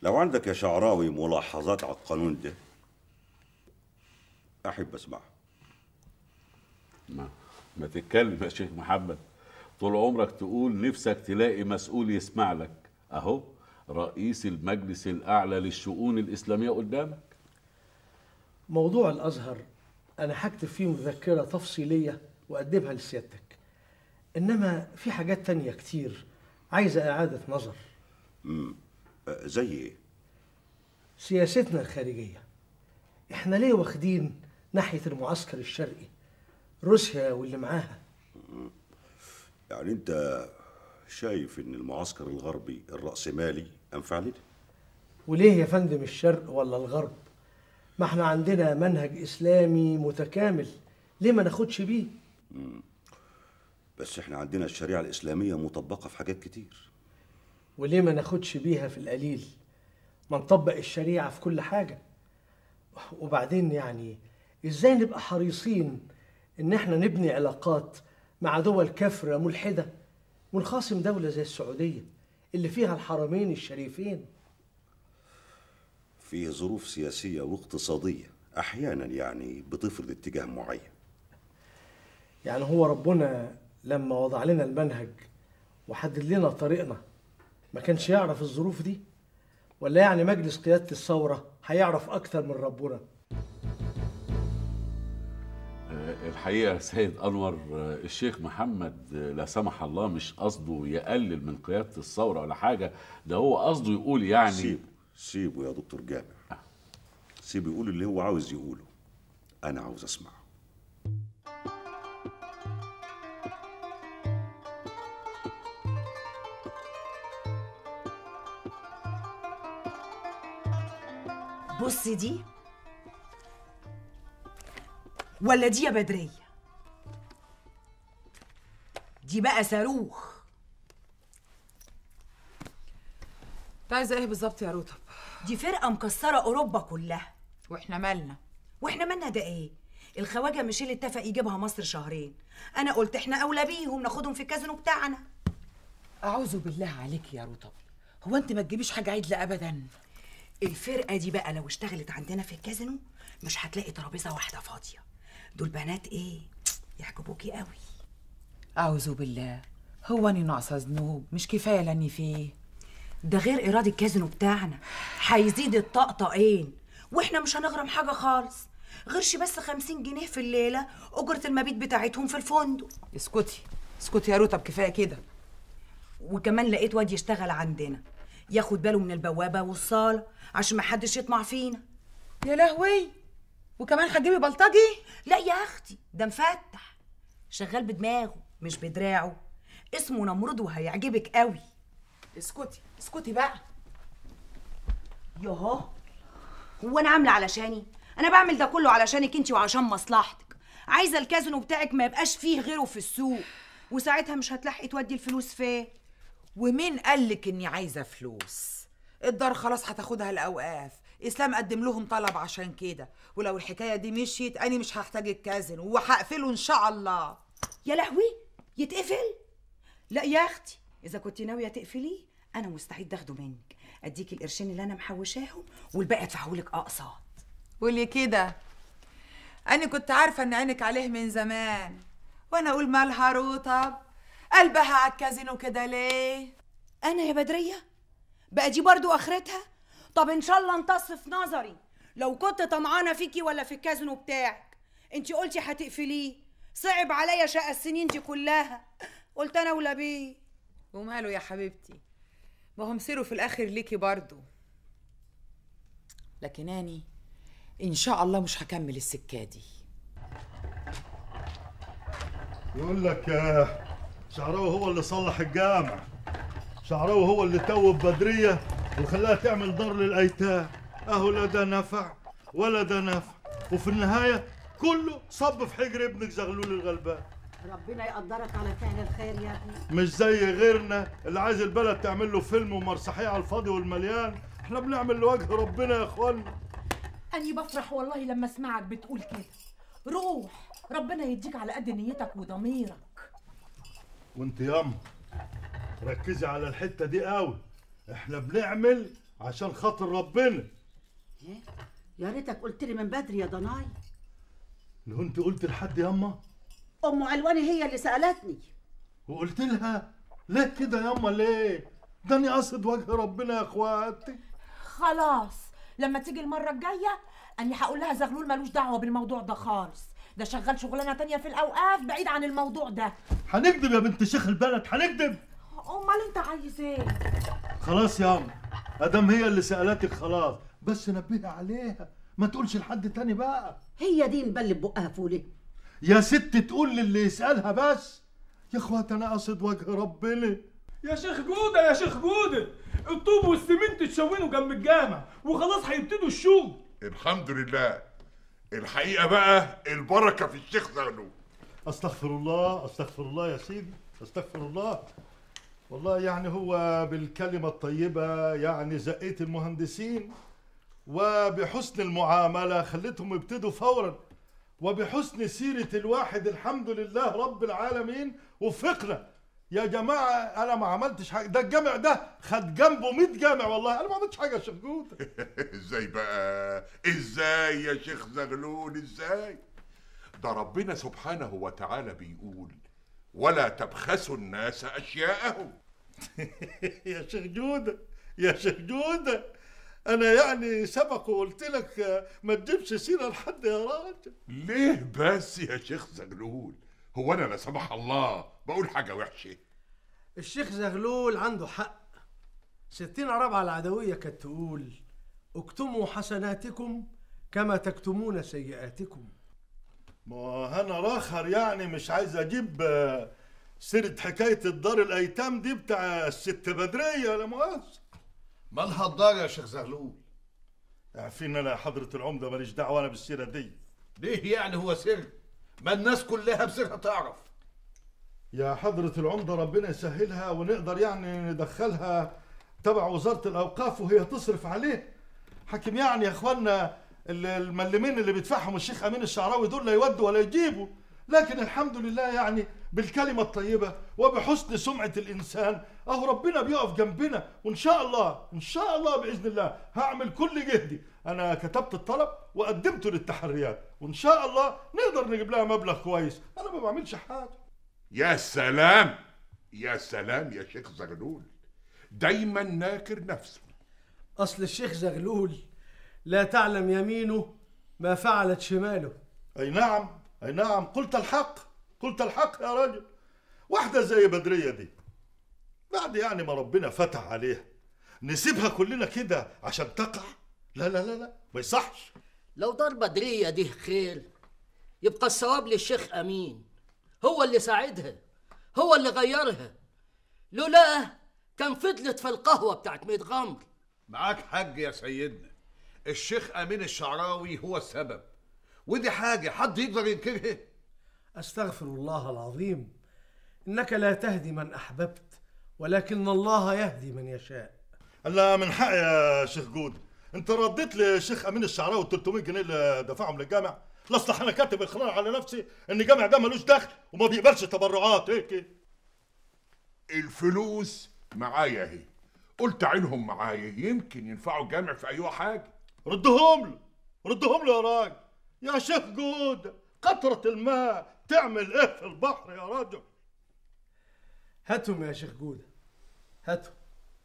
لو عندك يا شعراوي ملاحظات على القانون ده أحب أسمعها. ما تتكلم يا شيخ محمد، طول عمرك تقول نفسك تلاقي مسؤول يسمع لك. أهو رئيس المجلس الأعلى للشؤون الإسلامية قدامك. موضوع الأزهر أنا هكتب فيه مذكرة تفصيلية وأقدمها لسيادتك، إنما في حاجات تانية كتير عايزة إعادة نظر. زي إيه؟ سياستنا الخارجية، إحنا ليه واخدين ناحية المعسكر الشرقي، روسيا واللي معاها؟ يعني أنت شايف إن المعسكر الغربي الرأسمالي أنفع لنا؟ وليه يا فندم الشرق ولا الغرب؟ ما احنا عندنا منهج إسلامي متكامل، ليه ما ناخدش بيه؟ بس احنا عندنا الشريعة الإسلامية مطبقة في حاجات كتير. وليه ما ناخدش بيها في القليل؟ ما نطبق الشريعة في كل حاجة. وبعدين يعني ازاي نبقى حريصين ان احنا نبني علاقات مع دول كافرة ملحدة ونخاصم دولة زي السعودية اللي فيها الحرمين الشريفين؟ في ظروف سياسية واقتصادية أحيانا يعني بتفرض اتجاه معين. يعني هو ربنا لما وضع لنا المنهج وحدد لنا طريقنا ما كانش يعرف الظروف دي؟ ولا يعني مجلس قيادة الثورة هيعرف أكتر من ربنا؟ الحقيقة سيد أنور، الشيخ محمد لا سمح الله مش قصده يقلل من قيادة الثورة ولا حاجة، ده هو قصده يقول يعني سيبه يا دكتور جابر، سيبه يقول اللي هو عاوز يقوله، أنا عاوز أسمعه. بص دي ولا دي يا بدرية؟ دي بقى صاروخ. انت عايزه ايه بالظبط يا رطب؟ دي فرقة مكسرة أوروبا كلها. واحنا مالنا؟ واحنا مالنا ده ايه؟ الخواجة ميشيل اتفق يجيبها مصر شهرين، أنا قلت احنا أولى بيهم ناخدهم في الكازينو بتاعنا. أعوذ بالله عليك يا رطب، هو أنت ما تجيبيش حاجة عدلة أبدا؟ الفرقة دي بقى لو اشتغلت عندنا في الكازينو مش هتلاقي ترابيزة واحدة فاضية. دول بنات ايه؟ يعجبوكي قوي. أعوذ بالله، هو أني ناقصة ذنوب؟ مش كفاية لاني فيه؟ ده غير إيراد الكازينو بتاعنا هيزيد الطقطقين، واحنا مش هنغرم حاجة خالص غيرش بس 50 جنيه في الليلة أجرة المبيت بتاعتهم في الفندق. اسكتي اسكتي يا رطب، كفاية كده. وكمان لقيت واد يشتغل عندنا ياخد باله من البوابة والصالة عشان ما حدش يطمع فينا. يا لهوي، وكمان هتجيبي بلطجي؟ لا يا أختي، ده مفتح شغال بدماغه مش بدراعه، اسمه نمرود وهيعجبك قوي. اسكتي اسكتي بقى. يوهو، هو انا عامله علشاني؟ انا بعمل ده كله علشانك انت وعشان مصلحتك. عايزه الكازينو بتاعك ما يبقاش فيه غيره في السوق، وساعتها مش هتلحقي تودي الفلوس فين. ومين قالك اني عايزه فلوس؟ الدار خلاص هتاخدها الاوقاف، اسلام قدم لهم طلب عشان كده، ولو الحكايه دي مشيت انا مش هحتاج الكازينو وهقفله ان شاء الله. يا لهوي، يتقفل؟ لا يا اختي، اذا كنت ناويه تقفليه انا مستعد اخده منك، اديكي القرشين اللي انا محوشاهم والباقي ادفعهولك اقساط. قولي كده، انا كنت عارفه ان عينك عليه من زمان، وانا اقول مالها رطب قلبها على الكازينو كده ليه؟ انا يا بدريه بقى دي برضو اخرتها؟ طب ان شاء الله انتص في نظري لو كنت طمعانه فيكي ولا في الكازينو بتاعك. انتي قلتي هتقفليه، صعب عليا شقى السنين دي كلها، قلت انا ولا بيه. وماله يا حبيبتي، ما هم سيروا في الاخر ليكي برضو. لكن اني ان شاء الله مش هكمل السكه دي. يقول لك شعراوي هو اللي صلح الجامع، شعراوي هو اللي توب بدريه وخلاها تعمل دار للايتام، اهو لا ده نفع ولا ده نفع، وفي النهايه كله صب في حجر ابنك زغلول الغلبان. ربنا يقدرك على فعل الخير يا ابني. مش زي غيرنا اللي عايز البلد تعمل له فيلم ومسرحيه على الفاضي والمليان، احنا بنعمل لوجه ربنا يا اخوانا. أني بفرح والله لما اسمعك بتقول كده. روح، ربنا يديك على قد نيتك وضميرك. وانت ياما ركزي على الحته دي قوي، احنا بنعمل عشان خاطر ربنا. يا ريتك قلت لي من بدري يا ضناي. لو انت قلت لحد ياما؟ ام علواني هي اللي سالتني وقلت لها ليه كده ياما؟ ليه؟ ده انا قصد وجه ربنا يا اخواتي. خلاص لما تيجي المره الجايه اني هقول لها زغلول ملوش دعوه بالموضوع ده خالص، ده شغال شغلانه تانية في الاوقاف بعيد عن الموضوع ده. هنكذب يا بنت شيخ البلد، هنكذب. امال انت عايز ايه؟ خلاص ياما، ادام هي اللي سالتك خلاص، بس نبهي عليها ما تقولش لحد تاني بقى. هي دي مبلب بقها فولي يا ست تقول للي يسالها بس. يا اخوات انا قصد وجه ربنا. يا شيخ جودة يا شيخ جودة، الطوب والسمنت تشونوا جنب الجامع وخلاص هيبتدوا الشغل. الحمد لله. الحقيقة بقى البركة في الشيخ زغلول. استغفر الله استغفر الله يا سيدي، استغفر الله. والله يعني هو بالكلمة الطيبة يعني زقيت المهندسين، وبحسن المعاملة خليتهم يبتدوا فورا، وبحسن سيرة الواحد الحمد لله رب العالمين وفقنا. يا جماعة أنا ما عملتش حاجة، ده الجامع ده خد جنبه 100 جامع، والله أنا ما عملتش حاجة يا شيخ جودة. ازاي بقى؟ ازاي يا شيخ زغلول ازاي؟ ده ربنا سبحانه وتعالى بيقول ولا تبخسوا الناس أشياءهم. يا شيخ جودة يا شيخ جودة، أنا يعني سبق وقلت لك ما تجيبش سيرة لحد يا راجل. ليه بس يا شيخ زغلول؟ هو أنا لا سمح الله بقول حاجة وحشة؟ الشيخ زغلول عنده حق. ستنا رابعة العدوية كانت تقول اكتموا حسناتكم كما تكتمون سيئاتكم. ما أنا راخر يعني مش عايز أجيب سيرة حكاية الدار الأيتام دي بتاع الست بدرية، لا مؤاخذة. مالها الدار يا شيخ زغلول؟ عارفين أنا يا حضرة العمدة ماليش دعوة أنا بالسيرة دي. ليه يعني هو سر؟ ما الناس كلها بسرها تعرف. يا حضرة العمدة ربنا يسهلها ونقدر يعني ندخلها تبع وزارة الأوقاف وهي تصرف عليه. حكم يعني يا إخوانا الملمين اللي بيدفعهم الشيخ أمين الشعراوي دول لا يودوا ولا يجيبوا، لكن الحمد لله يعني بالكلمة الطيبة وبحسن سمعة الإنسان أهو ربنا بيقف جنبنا، وإن شاء الله إن شاء الله بإذن الله هعمل كل جهدي. أنا كتبت الطلب وقدمته للتحريات، وإن شاء الله نقدر نجيب لها مبلغ كويس. أنا ما بعملش حاجة. يا سلام يا سلام يا شيخ زغلول، دايما ناكر نفسه. أصل الشيخ زغلول لا تعلم يمينه ما فعلت شماله. أي نعم أي نعم، قلت الحق قلت الحق يا راجل. واحدة زي بدرية دي بعد يعني ما ربنا فتح عليها نسيبها كلنا كده عشان تقع؟ لا لا لا لا، ما يصحش. لو دار بدرية دي خير يبقى الثواب للشيخ أمين، هو اللي ساعدها، هو اللي غيرها. لولا كان فضلت في القهوة بتاعت 100 غمر. معاك حق يا سيدنا، الشيخ أمين الشعراوي هو السبب، ودي حاجة حد يقدر ينكرها؟ أستغفر الله العظيم، إنك لا تهدي من أحببت ولكن الله يهدي من يشاء. لا من حق يا شيخ جود، أنت رديت للشيخ أمين الشعراوي 300 جنيه اللي دفعهم للجامع؟ لا أصلح أنا كاتب إقرار على نفسي إن الجامع ده ملوش دخل وما بيقبلش تبرعات. هيك الفلوس معايا اهي، قلت عينهم معايا يمكن ينفعوا الجامع في أي حاجة. ردهم له ردهم له يا راجل. يا شيخ جود، قطرة الماء تعمل إيه في البحر يا راجل؟ هاتهم يا شيخ جودة هاتهم.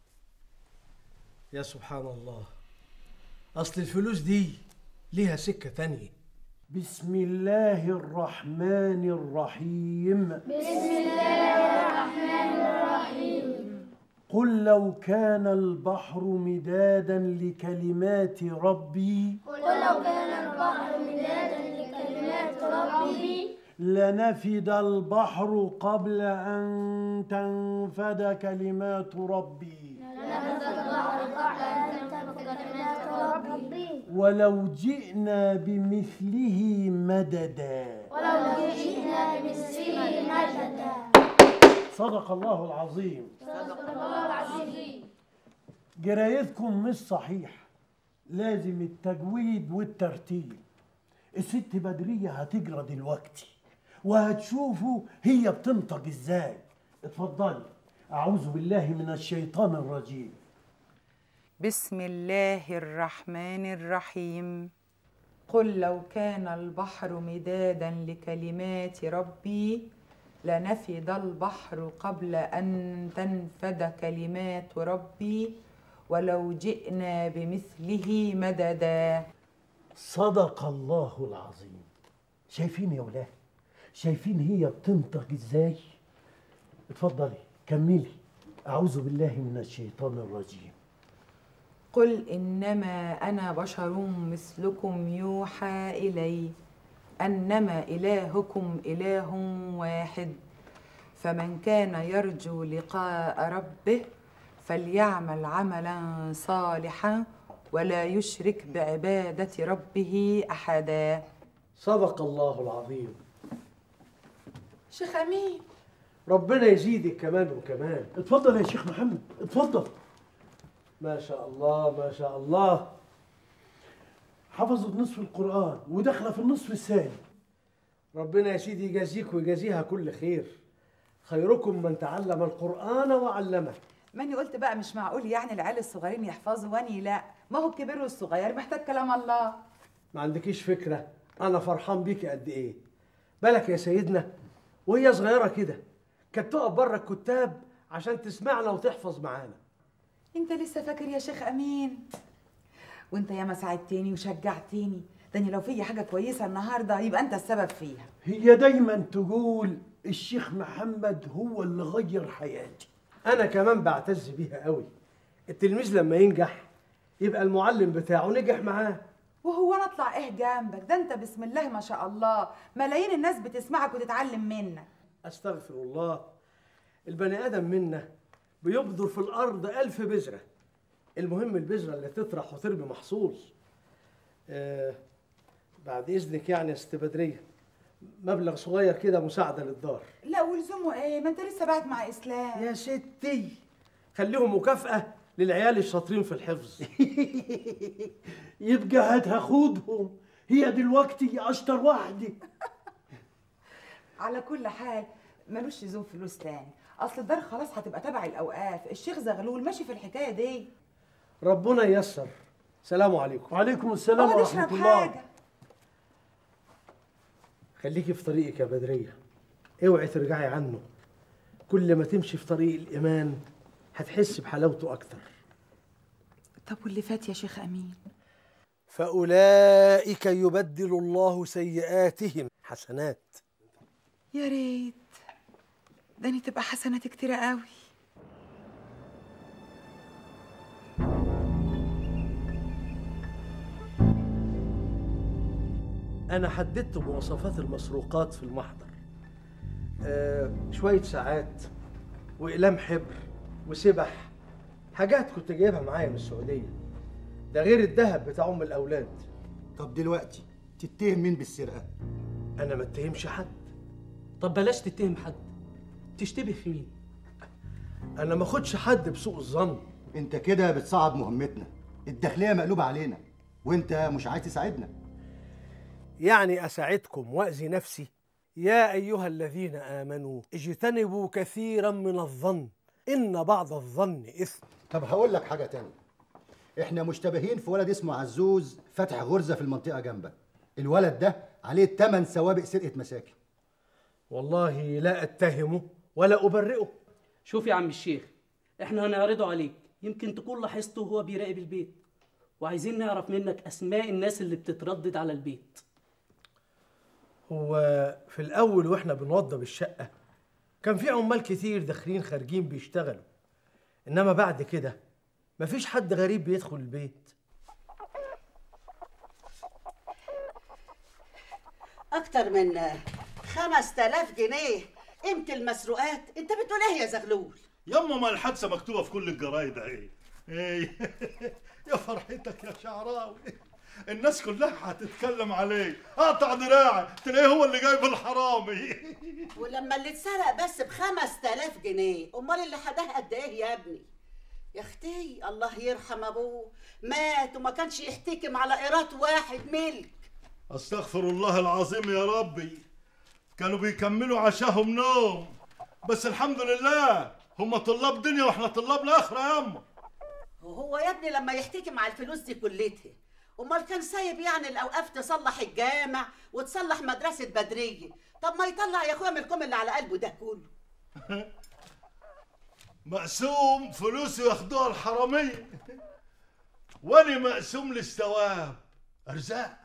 يا سبحان الله، أصل الفلوس دي ليها سكة تانية. بسم الله الرحمن الرحيم. بسم الله الرحمن الرحيم. قل لو كان البحر مدادا لكلمات ربي قل لو كان البحر مدادا لكلمات ربي لنفد البحر قبل أن تنفد كلمات ربي. لنفد البحر قبل أن تنفد كلمات ربي ولو جئنا بمثله مددا. ولو جئنا بمثله مددا. صدق الله العظيم. صدق الله العظيم. جرايتكم مش صحيح، لازم التجويد والترتيب. الست بدرية هتجرى دلوقتي وهتشوفوا هي بتنطق ازاي. اتفضلي. أعوذ بالله من الشيطان الرجيم. بسم الله الرحمن الرحيم. قل لو كان البحر مدادا لكلمات ربي لنفد البحر قبل أن تنفد كلمات ربي ولو جئنا بمثله مددا. صدق الله العظيم. شايفين يا ولاد؟ شايفين هي بتنطق ازاي؟ اتفضلي كملي. أعوذ بالله من الشيطان الرجيم. قل إنما أنا بشر مثلكم يوحى إلي أنما إلهكم إله واحد فمن كان يرجو لقاء ربه فليعمل عملا صالحا ولا يشرك بعبادة ربه أحدا. صدق الله العظيم. شيخ أمين ربنا يزيدك كمان وكمان. اتفضل يا شيخ محمد اتفضل. ما شاء الله ما شاء الله. حفظت نصف القرآن وداخله في النصف الثاني. ربنا يا سيدي يجازيك ويجازيها كل خير. خيركم من تعلم القرآن وعلمه. ماني قلت بقى مش معقول يعني العيال الصغيرين يحفظوا واني لا، ما هو الكبير والصغير محتاج كلام الله. ما عندكيش فكرة أنا فرحان بيكي قد إيه. بالك يا سيدنا وهي صغيرة كده كانت تقف بره الكتاب عشان تسمعنا وتحفظ معانا. انت لسه فاكر يا شيخ امين؟ وانت ياما ساعدتني وشجعتني، تاني لو في حاجه كويسه النهارده يبقى انت السبب فيها. هي دايما تقول الشيخ محمد هو اللي غير حياتي. انا كمان بعتز بيها قوي. التلميذ لما ينجح يبقى المعلم بتاعه نجح معاه. وهو انا اطلع ايه جنبك؟ ده انت بسم الله ما شاء الله ملايين الناس بتسمعك وتتعلم منك. استغفر الله. البني ادم منا بيبذر في الارض 1000 بذره. المهم البذره اللي تطرح وتربي محصول. بعد اذنك يعني يا ست بدريه مبلغ صغير كده مساعده للدار. لا ولزومه ايه؟ ما انت لسه بعت مع اسلام. يا ستي خليهم مكافاه للعيال الشاطرين في الحفظ. يبقى هتاخدهم. هي دلوقتي اشطر واحده. على كل حال ملوش لزوم فلوس تاني، اصل الدار خلاص هتبقى تبع الاوقاف. الشيخ زغلول ماشي في الحكايه دي. ربنا ييسر. سلام عليكم. وعليكم السلام ورحمه الله. حاجة. خليكي في طريقك يا بدريه، اوعي ترجعي عنه. كل ما تمشي في طريق الايمان هتحس بحلاوته اكتر. طب واللي فات يا شيخ امين؟ فاولئك يبدل الله سيئاتهم حسنات. يا ريت ده تبقى حسنات كتيره قوي. أنا حددت مواصفات المسروقات في المحضر. شوية ساعات وأقلام حبر وسبح، حاجات كنت جايبها معايا من السعودية. ده غير الذهب بتاع أم الأولاد. طب دلوقتي تتهم مين بالسرقة؟ أنا ما اتهمش حد. طب بلاش تتهم حد، تشتبه في مين؟ أنا ما اخدش حد بسوء الظن. أنت كده بتصعب مهمتنا، الداخلية مقلوبة علينا وأنت مش عايز تساعدنا. يعني أساعدكم وأذي نفسي؟ يا أيها الذين آمنوا اجتنبوا كثيرا من الظن إن بعض الظن إثم. طب هقول لك حاجة تانية، إحنا مشتبهين في ولد اسمه عزوز فتح غرزة في المنطقة جنبك. الولد ده عليه 8 سوابق سرقة مساكن. والله لا أتهمه ولا أبرئه. شوف يا عم الشيخ، إحنا هنعرضه عليك، يمكن تكون لاحظته وهو بيراقب البيت، وعايزين نعرف منك أسماء الناس اللي بتتردد على البيت. هو في الأول وإحنا بنوضب الشقة كان في عمال كتير داخلين خارجين بيشتغلوا، إنما بعد كده مفيش حد غريب بيدخل البيت. أكتر من 5000 جنيه قيمة المسروقات. أنت بتقول إيه يا زغلول؟ يما ما الحادثة مكتوبة في كل الجرايد أهي. إيه يا فرحتك يا شعراوي، الناس كلها هتتكلم عليه. اقطع دراعي تلاقيه هو اللي جايب الحرامي. ولما اللي اتسرق بس ب5000 جنيه، امال اللي حداه قد ايه يا ابني؟ يا اختي الله يرحم ابوه، مات وما كانش يحتكم على قيراط واحد ملك. استغفر الله العظيم يا ربي، كانوا بيكملوا عشاهم نوم، بس الحمد لله هم طلاب دنيا واحنا طلاب الاخره ياما. وهو يا ابني لما يحتكي مع الفلوس دي كلتها، امال كان سايب يعني الاوقاف تصلح الجامع وتصلح مدرسه بدريه؟ طب ما يطلع يا اخويا من الكم اللي على قلبه ده كله. مقسوم فلوسه ياخدوها الحراميه، وانا مقسوم للثواب. ارزاق.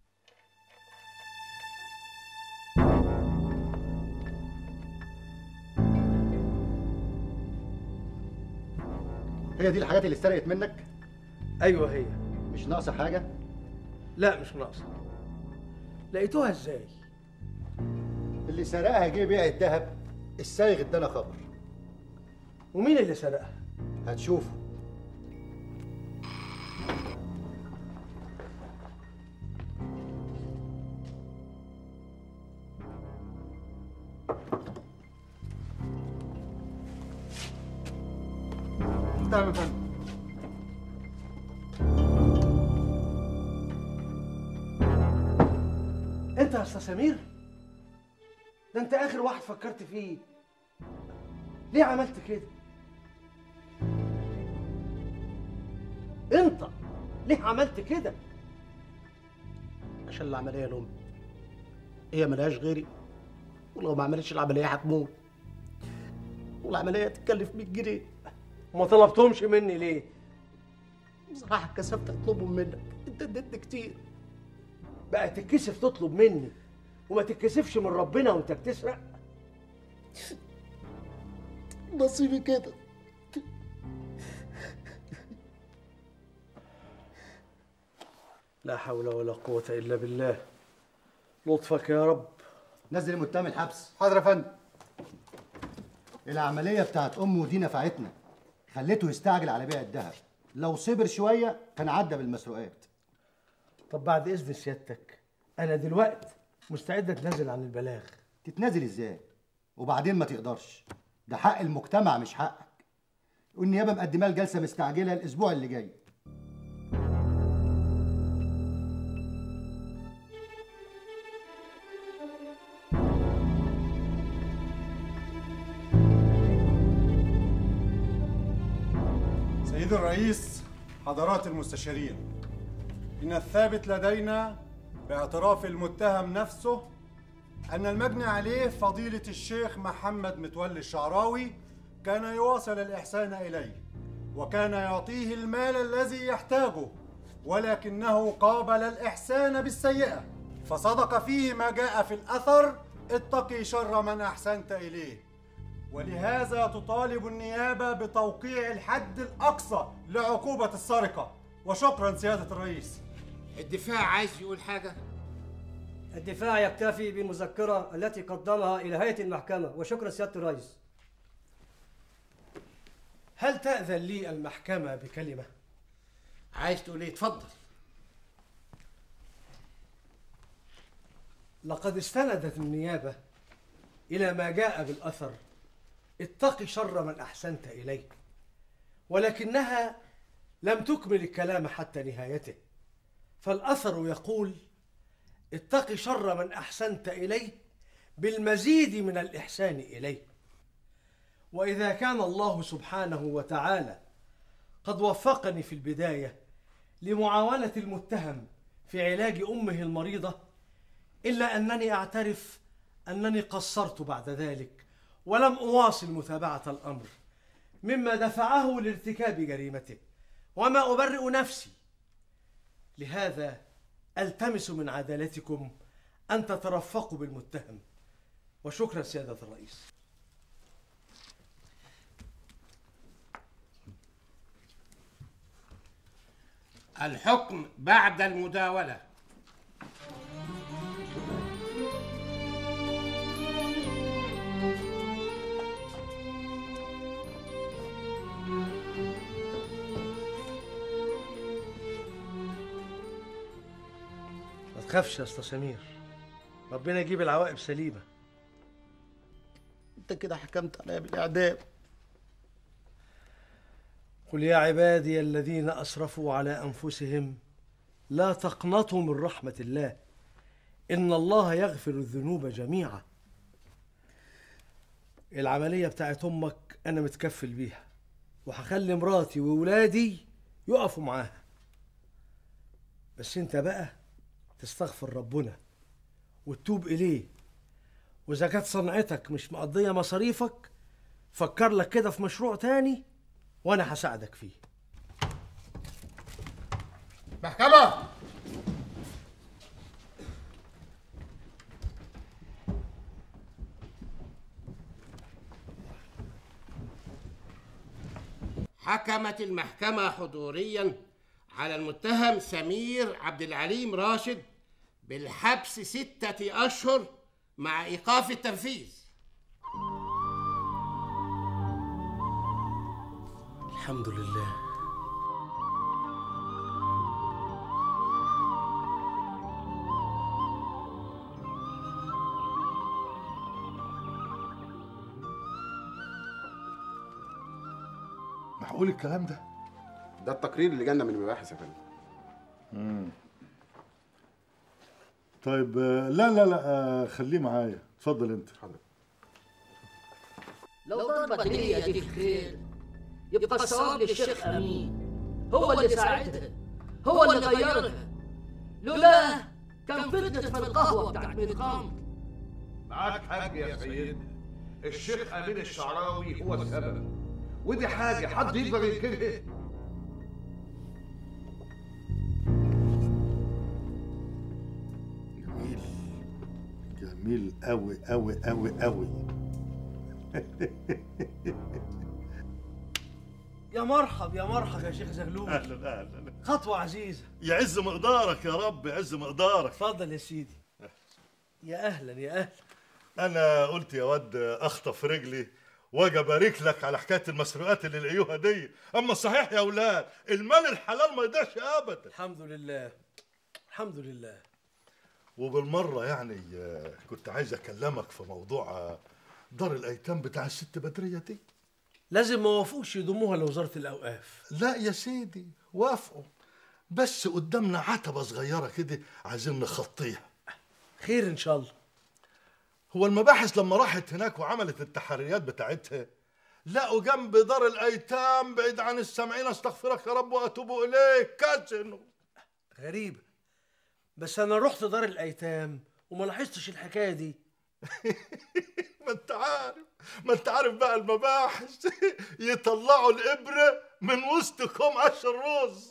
هي دي الحاجات اللي اتسرقت منك؟ ايوه هي. مش ناقصه حاجه؟ لا مش ناقصه. لقيتوها ازاي؟ اللي سرقها جه بيع الذهب، السايغ ادانا خبر. ومين اللي سرقها؟ هتشوفه. تمام يا فندم. انت يا استاذ سمير؟ ده انت اخر واحد فكرت فيه. ليه عملت كده؟ انت ليه عملت كده؟ عشان العمليه لامي، هي ملهاش غيري، ولو ما عملتش العمليه هتموت، والعمليه هتتكلف 100 جنيه. وما طلبتهمش مني ليه؟ بصراحه اتكسفت اطلبهم منك، انت اديتني كتير. بقى تتكسف تطلب مني وما تتكسفش من ربنا وانت بتسرق؟ نصيبي كده. لا حول ولا قوة إلا بالله. لطفك يا رب. نزل المتهم الحبس. حاضر يا فندم. العملية بتاعت أمه دي نفعتنا، خليته يستعجل على بيع الذهب. لو صبر شوية كان عدى بالمسروقات. طب بعد إذن سيادتك، أنا دلوقتي مستعد أتنازل عن البلاغ. تتنازل إزاي؟ وبعدين ما تقدرش، ده حق المجتمع مش حقك. والنيابة مقدمة الجلسة مستعجلة الأسبوع اللي جاي. سيد الرئيس، حضرات المستشارين، إن الثابت لدينا باعتراف المتهم نفسه أن المجني عليه فضيلة الشيخ محمد متولي الشعراوي كان يواصل الإحسان إليه، وكان يعطيه المال الذي يحتاجه، ولكنه قابل الإحسان بالسيئة، فصدق فيه ما جاء في الأثر: اتقي شر من أحسنت إليه. ولهذا تطالب النيابة بتوقيع الحد الأقصى لعقوبة السرقة. وشكرا سيادة الرئيس. الدفاع عايز يقول حاجة؟ الدفاع يكتفي بالمذكرة التي قدمها إلى هيئة المحكمة، وشكرا سيادة الرئيس. هل تأذن لي المحكمة بكلمة؟ عايز تقول ايه؟ اتفضل. لقد استندت النيابة إلى ما جاء بالأثر: اتقي شر من أحسنت إليه، ولكنها لم تكمل الكلام حتى نهايته. فالأثر يقول: اتقي شر من أحسنت إليه بالمزيد من الإحسان إليه. وإذا كان الله سبحانه وتعالى قد وفقني في البداية لمعاونة المتهم في علاج أمه المريضة، إلا أنني أعترف أنني قصرت بعد ذلك ولم أواصل متابعة الأمر، مما دفعه لارتكاب جريمته، وما أبرئ نفسي. لهذا ألتمس من عدالتكم أن تترفقوا بالمتهم. وشكرا سيادة الرئيس. الحكم بعد المداولة. ما تخافش يا أستاذ سمير، ربنا يجيب العواقب سليمة. انت كده حكمت عليا بالإعدام. قل يا عبادي الذين أسرفوا على أنفسهم لا تقنطوا من رحمة الله إن الله يغفر الذنوب جميعا. العملية بتاعت أمك أنا متكفل بيها، وهخلي مراتي وولادي يقفوا معاها. بس انت بقى تستغفر ربنا وتتوب اليه، واذا كانت صنعتك مش مقضيه مصاريفك فكر لك كده في مشروع تاني وانا هساعدك فيه. محكمة. حكمت المحكمة حضوريا على المتهم سمير عبد العليم راشد بالحبس 6 أشهر مع إيقاف التنفيذ. الحمد لله. معقول الكلام ده؟ ده التقرير اللي جالنا من المباحث يا فندم. طيب لا لا لا خليه معايا، اتفضل انت. حاضر. لو ضربت هي دي خير يبقى الصواب للشيخ امين، هو اللي ساعدها، هو اللي غيرها، لولا كان فضلت في القهوه بتاعت ميدقام. معاك حق يا سيدنا، الشيخ امين الشعراوي هو السبب، ودي حاجه حد يقدر ينكرها؟ جميل قوي قوي قوي قوي. يا مرحب يا مرحب يا شيخ زغلول. اهلا اهلا. خطوة عزيزة. يعز مقدارك يا رب، يعز مقدارك. اتفضل يا سيدي. يا اهلا يا اهلا. انا قلت يا واد اخطف رجلي واجي ابارك لك على حكايه المسروقات اللي لقيوها دي. اما صحيح يا اولاد المال الحلال ما يضيعش ابدا. الحمد لله الحمد لله. وبالمره يعني كنت عايز اكلمك في موضوع دار الايتام بتاع الست بدريه دي. لازم ما وافقوش يضموها لوزاره الاوقاف. لا يا سيدي وافقوا، بس قدامنا عتبه صغيره كده عايزين نخطيها. خير ان شاء الله. هو المباحث لما راحت هناك وعملت التحريات بتاعتها لقوا جنب دار الايتام بعيد عن السامعين استغفرك يا رب واتوب اليك كازينو. غريبه، بس انا رحت دار الايتام وما لاحظتش الحكايه دي. ما انت عارف بقى المباحث يطلعوا الابره من وسط كوم قش الرز.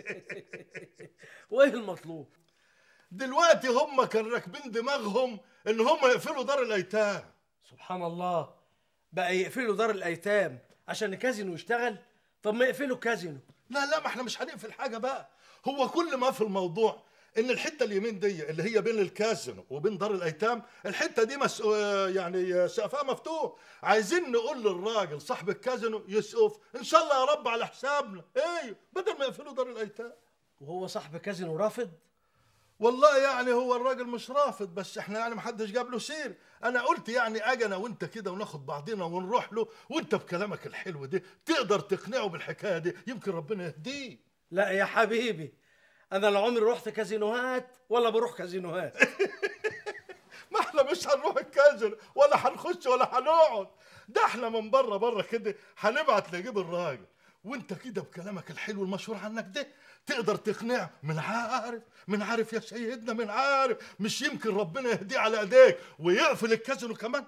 وايه المطلوب دلوقتي؟ هم كانوا راكبين دماغهم ان هم يقفلوا دار الايتام. سبحان الله، بقى يقفلوا دار الايتام عشان الكازينو يشتغل؟ طب ما يقفلوا الكازينو. لا لا، ما احنا مش هنقفل حاجه بقى. هو كل ما في الموضوع ان الحته اليمين دي اللي هي بين الكازينو وبين دار الايتام، الحته دي يعني سقفها مفتوح. عايزين نقول للراجل صاحب الكازينو يسقف ان شاء الله يا رب على حسابنا، ايوه، بدل ما يقفلوا دار الايتام. وهو صاحب الكازينو رافض؟ والله يعني هو الراجل مش رافض، بس احنا يعني محدش جاب له سير. انا قلت يعني اجي انا وانت كده وناخد بعضنا ونروح له، وانت بكلامك الحلو ده تقدر تقنعه بالحكايه دي، يمكن ربنا يهديه. لا يا حبيبي، انا لا عمري رحت كازينوهات ولا بروح كازينوهات. ما احنا مش هنروح الكازينو ولا هنخش ولا هنقعد، ده احنا من بره كده هنبعت نجيب الراجل، وانت كده بكلامك الحلو المشهور عنك ده تقدر تقنعه. من عارف يا سيدنا، من عارف، مش يمكن ربنا يهديه على ايديك ويقفل الكازينو كمان.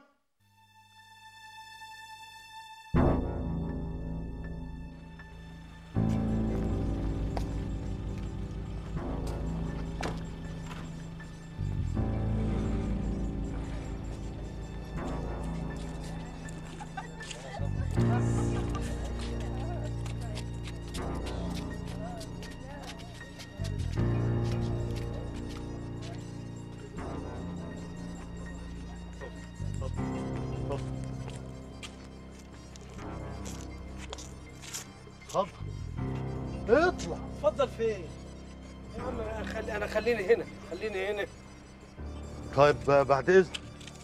اتفضل اطلع. اتفضل فين يا عم؟ انا خليني هنا. طيب بعد اذنك.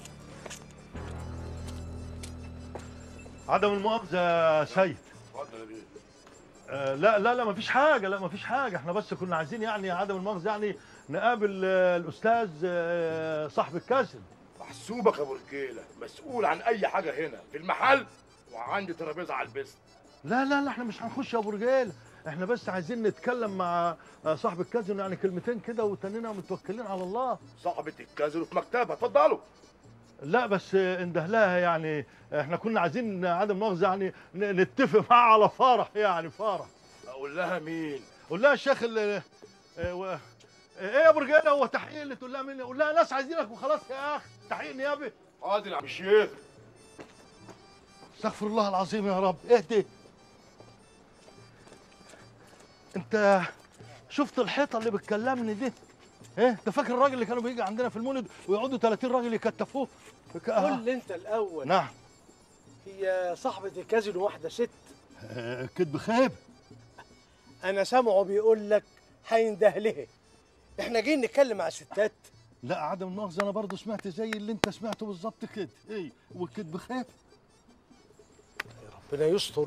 عدم المؤاخذه يا سيد. اتفضل يا بيه. لا مفيش حاجه، لا مفيش حاجه، احنا بس كنا عايزين يعني عدم المؤاخذه يعني نقابل الاستاذ صاحب الكازينو. محسوبك يا ابو رجاله، مسؤول عن اي حاجه هنا في المحل، وعندي ترابيزه على البيست. لا لا لا احنا مش هنخش يا ابو رجال، احنا بس عايزين نتكلم مع صاحب الكازينو يعني كلمتين كده وتنينا متوكلين على الله. صاحبة الكازينو في مكتبها، اتفضلوا. لا بس اندهلاها يعني، احنا كنا عايزين عدم مؤاخذه يعني نتفق معاها على فرح، يعني فرح. اقول لها مين؟ قول لها الشيخ ايه يا ابو رجاله، هو تحقيق اللي تقول لها مين؟ قول لها ناس عايزينك وخلاص يا اخي، تحقيق نيابي. حاضر يا عم الشيخ. استغفر الله العظيم يا رب. اهدي. انت شفت الحيطه اللي بتكلمني دي؟ ايه انت فاكر الراجل اللي كانوا بيجي عندنا في المولد ويقعدوا 30 راجل يكتفوه؟ قول لي انت الاول. نعم. هي صاحبة الكازينو واحدة ست؟ كدب خيب. أنا سامعه بيقول لك هيندهلها. إحنا جايين نتكلم مع ستات. لا عدم المؤاخذة أنا برضه سمعت زي اللي أنت سمعته بالظبط كده، إيه والكدب خيب. ربنا يستر.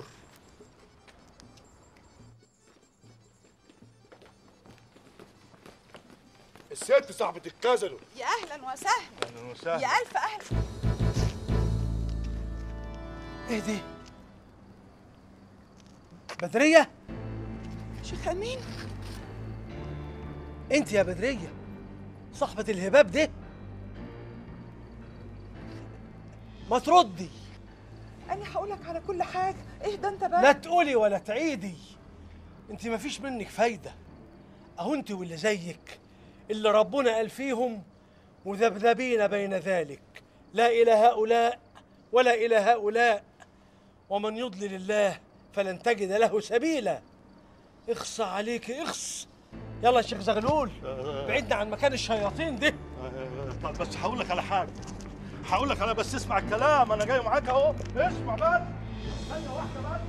الست صاحبة الكازينو. يا اهلا وسهلا. اهلا وسهلا. يا الف اهلا. ايه دي؟ بدرية؟ شيخ امين؟ انت يا بدرية صاحبة الهباب دي؟ ما تردي. انا هقولك على كل حاجه، اهدى انت بقى. لا تقولي ولا تعيدي، انت مفيش منك فايدة. اهو انت واللي زيك اللي ربنا قال فيهم مذبذبين بين ذلك، لا إلى هؤلاء ولا إلى هؤلاء، ومن يضلل الله فلن تجد له سبيلا. اخص عليك اخص. يلا يا شيخ زغلول بعدنا عن مكان الشياطين دي. طب بس هقول لك على حاجة، هقول لك بس اسمع الكلام، أنا جاي معاك أهو، اسمع بس. ثانية واحدة بس.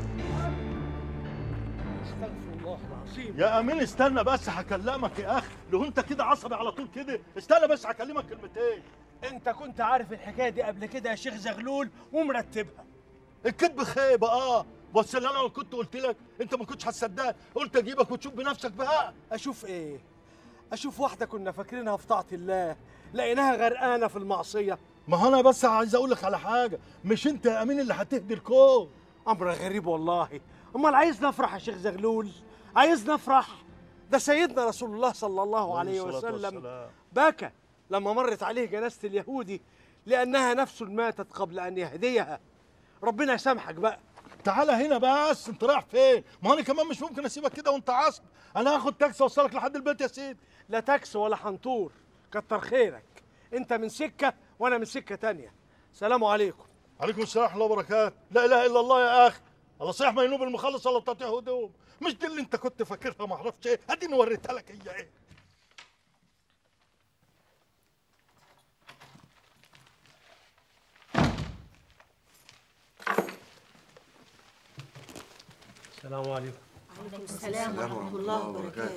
استغفر الله العظيم. يا أمين استنى بس هكلمك يا أخي، لو أنت كده عصبي على طول كده، استنى بس هكلمك كلمتين. أنت كنت عارف الحكاية دي قبل كده يا شيخ زغلول ومرتبها. الكذب خيبة بس اللي أنا كنت قلت لك أنت ما كنتش هتصدقني، قلت أجيبك وتشوف بنفسك بقى. أشوف إيه؟ أشوف واحدة كنا فاكرينها في طاعة الله لقيناها غرقانة في المعصية. ما هو أنا بس عايز أقول لك على حاجة، مش أنت يا أمين اللي هتهدي الكون. أمر غريب والله. أمال عايز نفرح يا شيخ زغلول؟ عايز نفرح؟ ده سيدنا رسول الله صلى الله عليه وسلم بكى لما مرت عليه جنازة اليهودي لأنها نفس ماتت قبل أن يهديها. ربنا يسامحك بقى. تعالى هنا بس، انت رايح فين؟ ما انا كمان مش ممكن اسيبك كده وانت عصب. انا هاخد تاكسي اوصلك لحد البيت يا سيدي. لا تاكسي ولا حنطور، كتر خيرك. انت من سكه وانا من سكه تانية. سلام عليكم. عليكم السلام ورحمه الله وبركاته. لا اله الا الله يا اخي، الله صحيح ما ينوب المخلص ولا بتاعت هدوم. مش دي اللي انت كنت فاكرها ما اعرفش ايه، اديني وريتها لك هي ايه. السلام عليكم. وعليكم السلام ورحمة الله وبركاته.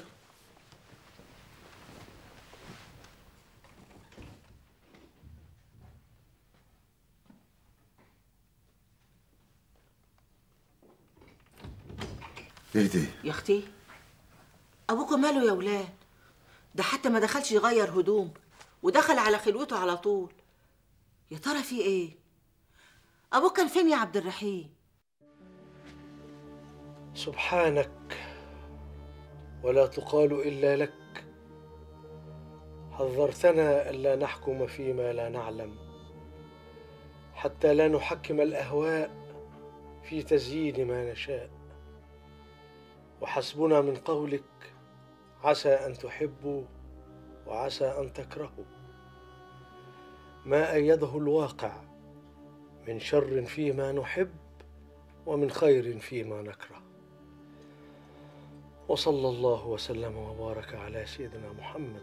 ايه دي؟ يا اختي ابوكم ماله يا ولاد؟ ده حتى ما دخلش يغير هدوم ودخل على خلوته على طول. يا ترى في ايه؟ ابوك كان فين يا عبد الرحيم؟ سبحانك ولا تقال إلا لك، حذرتنا ألا نحكم فيما لا نعلم حتى لا نحكم الأهواء في تزيين ما نشاء، وحسبنا من قولك عسى أن تحبوا وعسى أن تكرهوا، ما أيده الواقع من شر فيما نحب ومن خير فيما نكره. وصلى الله وسلم وبارك على سيدنا محمد.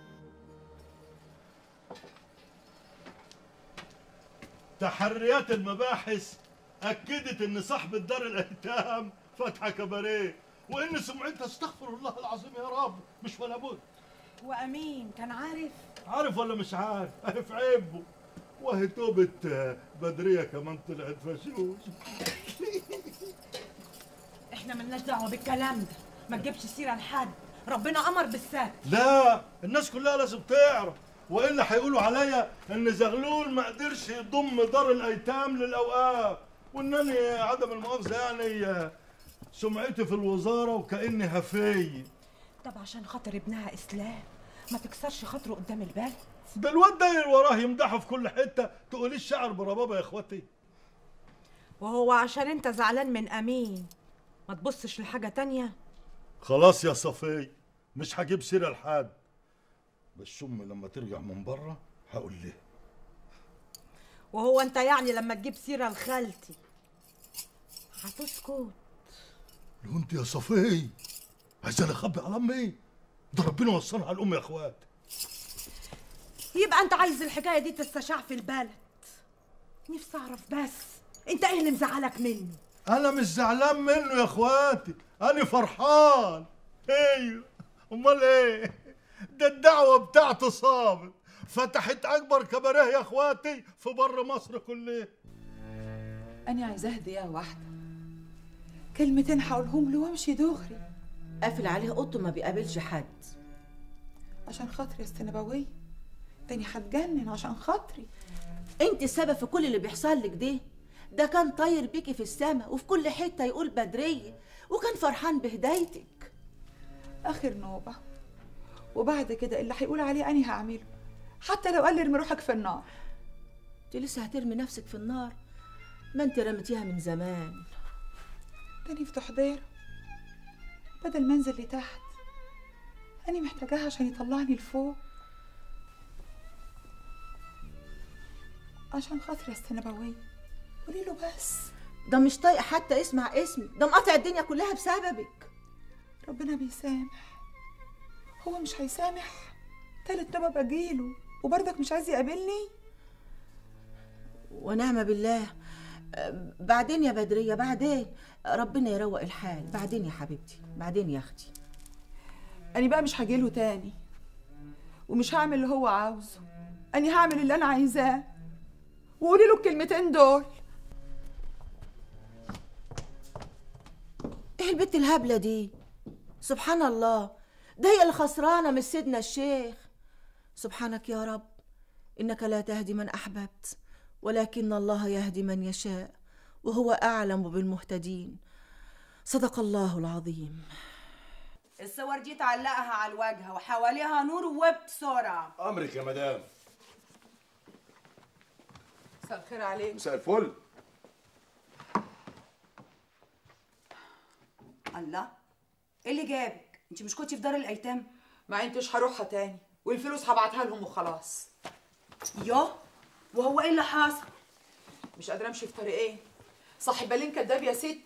تحريات المباحث أكدت إن صاحبة دار الأيتام فاتحة كباريه، وإن سمعتها استغفر الله العظيم يا رب مش ولا بد. وأمين كان عارف؟ عارف ولا مش عارف؟ أهي في عيبه. وهي توبة بدرية كمان طلعت فشوش. احنا ملناش دعوه بالكلام ده، ما تجيبش سيره لحد، ربنا امر بالستر. لا الناس كلها لازم تعرف، والا هيقولوا عليا ان زغلول ما قدرش يضم دار الايتام للاوقاف، وانني عدم المؤاخذه يعني سمعتي في الوزاره وكاني هفي. طب عشان خاطر ابنها اسلام ما تكسرش خاطره قدام البلد. ده الواد ده اللي وراه يمدحه في كل حته، تقولي الشعر بربابه يا اخواتي. وهو عشان انت زعلان من امين ما تبصش لحاجه تانية. خلاص يا صفي مش هجيب سيره لحد، بس امي لما ترجع من بره هقول لها. وهو انت يعني لما تجيب سيره لخالتي هتسكت؟ لو انت يا صفي عايزاني اخبي على امي؟ ده ربنا وصلها على الام يا اخوات. يبقى انت عايز الحكايه دي تستشاع في البلد. نفسي اعرف بس انت ايه اللي مزعلك منه؟ انا مش زعلان منه يا اخواتي، انا فرحان. ايوه امال ايه؟ ده الدعوه بتاعته صابت، فتحت اكبر كباريه يا اخواتي في بر مصر كلها. انا عايزاه دقيقه واحده، كلمتين هقولهم له وامشي دغري. قافل عليه اوضته ما بيقابلش حد. عشان خاطري يا استنبويه، تاني هتجنن عشان خاطري. انت السبب في كل اللي بيحصل لك ده كان طاير بيكي في السما وفي كل حته يقول بدريه، وكان فرحان بهدايتك. اخر نوبه، وبعد كده اللي هيقول عليه انا هعمله، حتى لو قال لي ارمي روحك في النار. انت لسه هترمي نفسك في النار؟ ما انت رميتيها من زمان. تاني في تحضير، بدل ما انزل لتحت انا محتاجاها عشان يطلعني لفوق. عشان خاطري يا استنبويه قولي له بس. ده مش طايق حتى يسمع اسمي، ده مقاطع الدنيا كلها بسببك. ربنا بيسامح، هو مش هيسامح؟ تالت نوبة بجيله وبرضك مش عايز يقابلني. ونعم بالله. بعدين يا بدرية، بعدين ربنا يروق الحال. بعدين يا حبيبتي، بعدين يا اختي. أنا بقى مش هجيله تاني ومش هعمل اللي هو عاوزه، أنا هعمل اللي أنا عايزاه. وقولي له الكلمتين دول. ايه البت الهبلة دي؟ سبحان الله، ده هي اللي خسرانة من سيدنا الشيخ. سبحانك يا رب، إنك لا تهدي من أحببت ولكن الله يهدي من يشاء وهو أعلم بالمهتدين. صدق الله العظيم. الصور دي تعلقها على الواجهة وحواليها نور وبسرعة. أمرك يا مدام. مساء الخير عليك. مساء الفل. الله، ايه اللي جابك؟ انت مش كنتي في دار الايتام؟ ما انتش هروحها تاني والفلوس هبعتها لهم وخلاص. يوه، وهو ايه اللي حصل؟ مش قادره امشي في طريقين، صاحب بالين كداب يا ستي.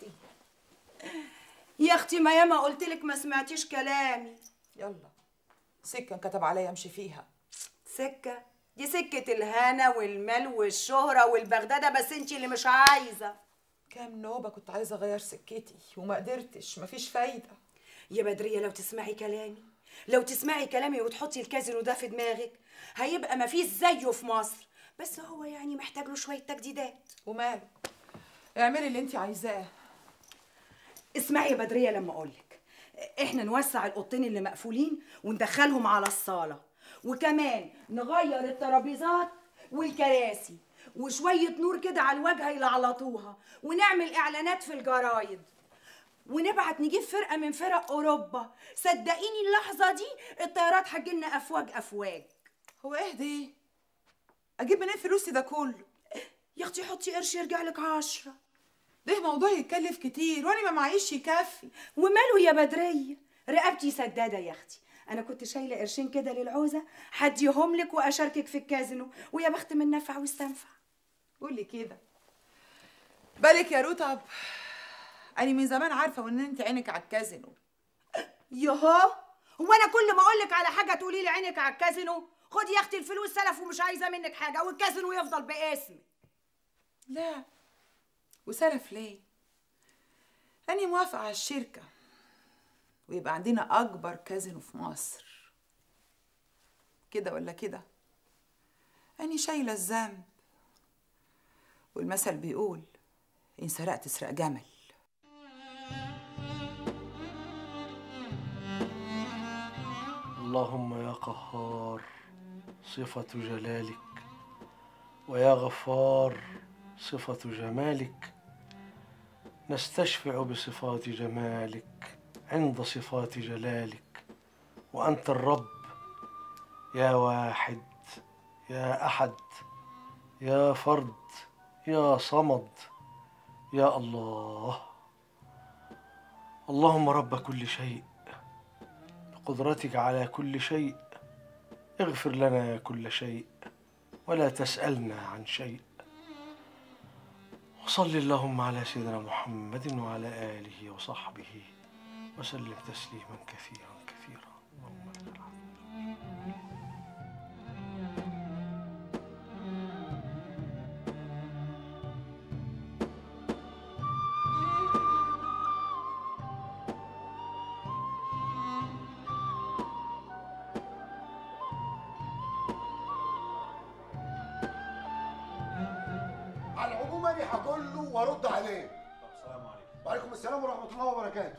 يا اختي ما ياما قلتلك ما سمعتيش كلامي. يلا سكه انكتب عليا امشي فيها. سكه؟ دي سكه الهنا والمال والشهره والبغداده، بس انت اللي مش عايزه. كام نوبه كنت عايزه اغير سكتي وما قدرتش، مفيش فايده. يا بدريه لو تسمعي كلامي، لو تسمعي كلامي وتحطي الكازينو ده في دماغك، هيبقى مفيش زيه في مصر، بس هو يعني محتاج له شويه تجديدات. وماله، اعملي اللي انت عايزاه. اسمعي يا بدريه لما اقولك، احنا نوسع الاوضتين اللي مقفولين وندخلهم على الصاله، وكمان نغير الترابيزات والكراسي، وشويه نور كده على الواجهه يلعلطوها، ونعمل اعلانات في الجرايد، ونبعت نجيب فرقه من فرق اوروبا. صدقيني اللحظه دي الطيارات هتجيلنا افواج افواج. هو ايه دي؟ اجيب منين فلوسي ده كله؟ يا اختي حطي قرش يرجع لك 10. ده موضوع يتكلف كتير وانا ما معيش يكفي. وماله يا بدريه، رقبتي سداده يا اختي. انا كنت شايله قرشين كده للعوزه، هديهم لك واشاركك في الكازينو، ويا بخت من نفع واستنفع. قولي كده. بالك يا رطب، انا من زمان عارفه وان انت عينك على الكازينو. يهو، هو انا كل ما اقول لك على حاجه تقولي لي عينك على الكازينو؟ خدي يا اختي الفلوس سلف ومش عايزه منك حاجه، والكازينو يفضل باسمك. لا، وسلف ليه؟ أنا موافقة على الشركة ويبقى عندنا أكبر كازينو في مصر. كده ولا كده؟ أنا شايلة الذنب، والمثل بيقول إن سرقت اسرق جمل. اللهم يا قهار صفة جلالك، ويا غفار صفة جمالك، نستشفع بصفات جمالك عند صفات جلالك، وأنت الرب يا واحد يا أحد يا فرد يا صمد يا الله. اللهم رب كل شيء بقدرتك على كل شيء، اغفر لنا كل شيء ولا تسألنا عن شيء. وصل اللهم على سيدنا محمد وعلى آله وصحبه وسلم تسليما كثيرا كثيرا. اللهم لك الحمد. على العموم انا هقول له وارد عليه. طب السلام عليكم. وعليكم السلام ورحمه الله وبركاته.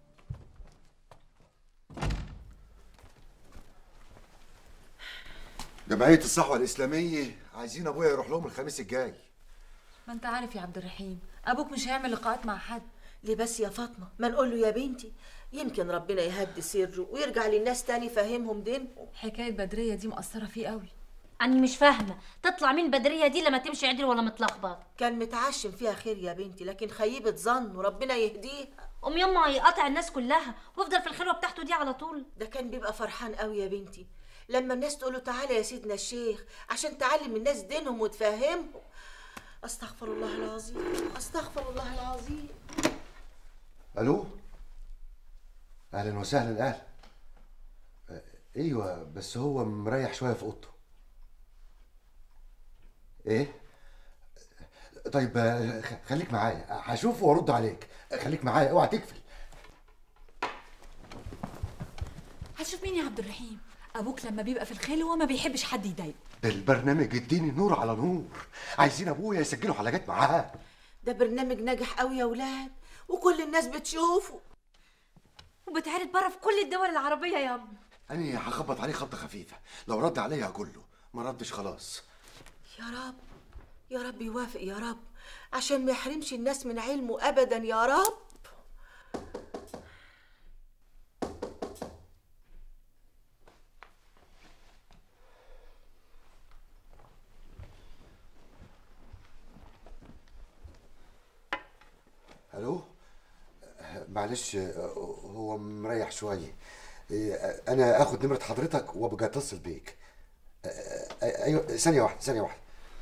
جمعيه الصحوه الاسلاميه عايزين ابويا يروح لهم الخميس الجاي. ما انت عارف يا عبد الرحيم، ابوك مش هيعمل لقاءات مع حد. ليه بس يا فاطمه؟ ما نقول له يا بنتي يمكن ربنا يهدي سره ويرجع للناس تاني يفهمهم دينهم. حكايه بدريه دي مأثره فيه قوي. أنا مش فاهمة تطلع مين بدرية دي لما تمشي عدل ولا متلخبط؟ كان متعشم فيها خير يا بنتي، لكن خيبة ظن وربنا يهديها. يما هيقاطع الناس كلها ويفضل في الخلوة بتاعته دي على طول. ده كان بيبقى فرحان قوي يا بنتي لما الناس تقوله تعالى يا سيدنا الشيخ عشان تعلم الناس دينهم وتفهمهم. استغفر الله العظيم استغفر الله العظيم. الو، اهلا وسهلا. اهلا. ايوه بس هو مريح شويه في اوضته. ايه؟ طيب خليك معايا هشوفه وارد عليك. خليك معايا اوعى تقفل. هتشوف مين يا عبد الرحيم؟ ابوك لما بيبقى في الخلوه ما بيحبش حد يضايقه. ده البرنامج اديني نور على نور، عايزين ابويا يسجلوا حلقات معاه. ده برنامج ناجح قوي يا ولاد وكل الناس بتشوفه وبتعرض بره في كل الدول العربية يا أم. أنا هخبط عليه خبطة خفيفة، لو رد عليا هقول له، ما ردش خلاص. يا رب يا رب يوافق يا رب عشان ما يحرمش الناس من علمه أبدا يا رب. الو، معلش هو مريح شويه. انا اخد نمره حضرتك وابقى اتصل بيك. ايوه ثانيه واحده ثانيه واحده.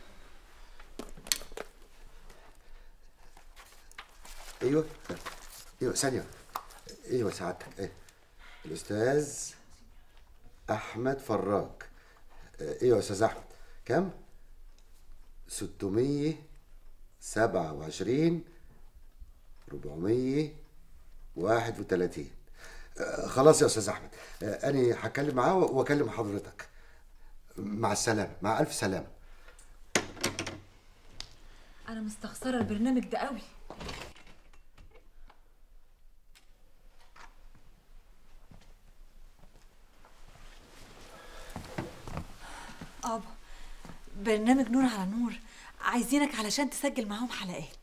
ايوه ثانيه. ايوه سعادتك. ايه الاستاذ احمد فراج. ايوه استاذ احمد. كم؟ 627 431. خلاص يا استاذ احمد، انا هتكلم معاه واكلم حضرتك. مع السلامه، مع الف سلامه. انا مستخسره البرنامج ده قوي. ابا، برنامج نور على نور عايزينك علشان تسجل معاهم حلقات.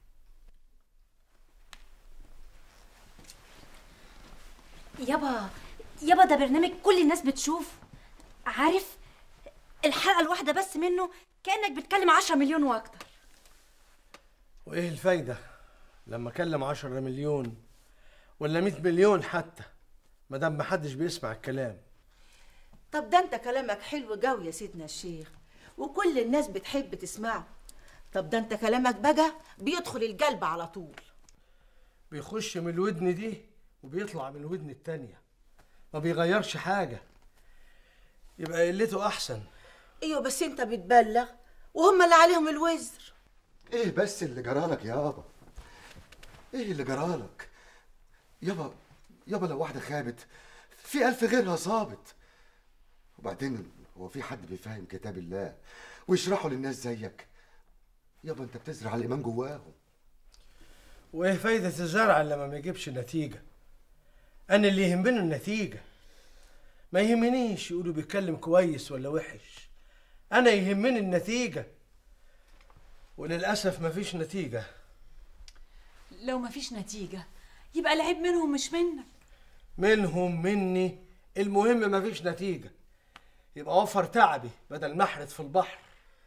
يابا ده برنامج كل الناس بتشوف. عارف الحلقة الواحدة بس منه كأنك بتكلم 10 مليون واكتر. وايه الفايدة لما اكلم 10 مليون ولا 100 مليون حتى مادام محدش بيسمع الكلام؟ طب ده انت كلامك حلو قوي يا سيدنا الشيخ وكل الناس بتحب تسمعه. طب ده انت كلامك بقى بيدخل القلب على طول، بيخش من الودن دي وبيطلع من الودن التانية، ما بيغيرش حاجة، يبقى قلته أحسن. ايوه بس انت بتبلغ وهم اللي عليهم الوزر. ايه بس اللي جرالك يابا؟ ايه اللي جرالك؟ يابا لو واحدة خابت في 1000 غيرها صابت. وبعدين هو في حد بيفهم كتاب الله ويشرحه للناس زيك؟ يابا انت بتزرع الإيمان جواهم. وايه فايدة الزرع لما ما يجيبش نتيجة؟ أنا اللي يهمني النتيجة، ما يهمنيش يقولوا بيتكلم كويس ولا وحش، أنا يهمني النتيجة، وللأسف مفيش نتيجة. لو مفيش نتيجة يبقى العيب منهم مش منك. منهم مني، المهم مفيش نتيجة، يبقى وفر تعبي بدل ما احرد في البحر.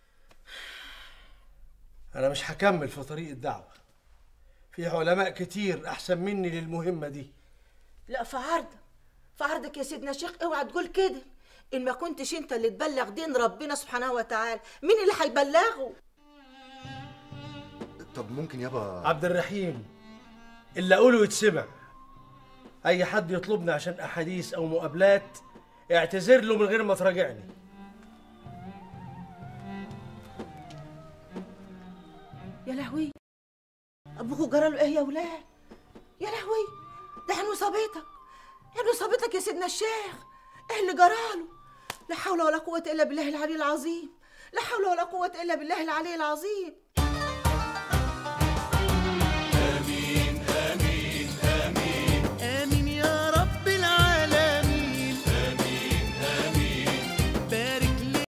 أنا مش هكمل في طريق الدعوة، في علماء كتير أحسن مني للمهمة دي. لا، في عرضك يا سيدنا شيخ، اوعى تقول كده. ان ما كنتش انت اللي تبلغ دين ربنا سبحانه وتعالى، مين اللي هيبلغه؟ طب ممكن يابا عبد الرحيم، اللي اقوله يتسمع. اي حد يطلبني عشان احاديث او مقابلات اعتذر له من غير ما تراجعني. يا لهوي، ابوكوا جراله ايه يا ولاد؟ يا لهوي، ده عينه صابتك، عينه صابتك يا سيدنا الشيخ. ايه اللي جراله؟ لا حول ولا قوة الا بالله العلي العظيم، لا حول ولا قوة الا بالله العلي العظيم.